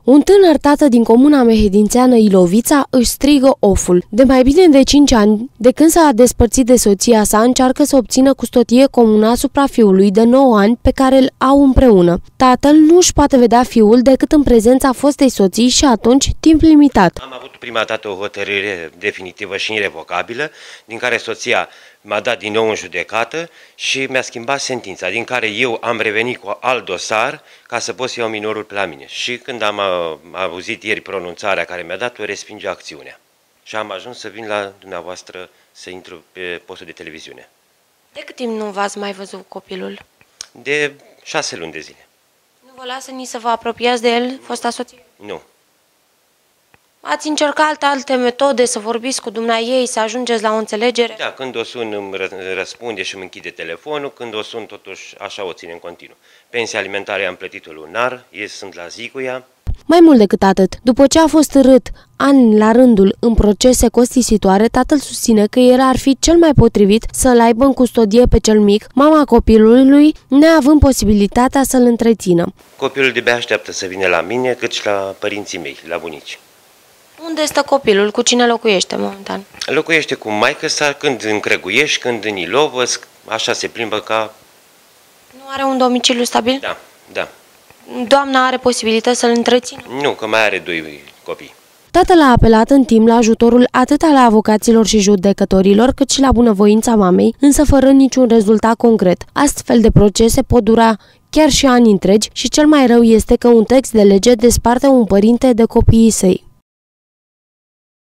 Un tânăr tată din comuna mehedințeană Ilovița își strigă oful. De mai bine de 5 ani, de când s-a despărțit de soția sa, încearcă să obțină custodie comună asupra fiului de 9 ani pe care îl au împreună. Tatăl nu își poate vedea fiul decât în prezența fostei soții și atunci timp limitat. Am avut prima dată o hotărâre definitivă și irevocabilă, din care soția m-a dat din nou în judecată și mi-a schimbat sentința, din care eu am revenit cu alt dosar ca să pot să iau minorul pe la mine. Și când am auzit ieri pronunțarea care mi-a dat-o, respinge acțiunea. Și am ajuns să vin la dumneavoastră să intru pe postul de televiziune. De cât timp nu v-ați mai văzut copilul? De 6 luni de zile. Nu vă lasă nici să vă apropiați de el, fosta soție? Nu. Ați încercat alte metode să vorbiți cu dumneaei, să ajungeți la o înțelegere? Da, când o sun îmi răspunde și îmi închide telefonul, când o sun totuși așa o ține în continuu. Pensia alimentară am plătit-o lunar, ei sunt la zi cu ea. Mai mult decât atât, după ce a fost rât ani la rândul în procese costisitoare, tatăl susține că el ar fi cel mai potrivit să-l aibă în custodie pe cel mic, mama copilului, neavând posibilitatea să-l întrețină. Copilul de-abia așteaptă să vină la mine, cât și la părinții mei, la bunici. Unde stă copilul? Cu cine locuiește momentan? Locuiește cu maică sa, când în Crăguiești, când în Ilovă, așa se plimbă ca... Nu are un domiciliu stabil? Da, da. Doamna are posibilități să-l întrețină? Nu, că mai are 2 copii. Tatăl a apelat în timp la ajutorul atât al avocaților și judecătorilor, cât și la bunăvoința mamei, însă fără niciun rezultat concret. Astfel de procese pot dura chiar și ani întregi și cel mai rău este că un text de lege desparte un părinte de copiii săi.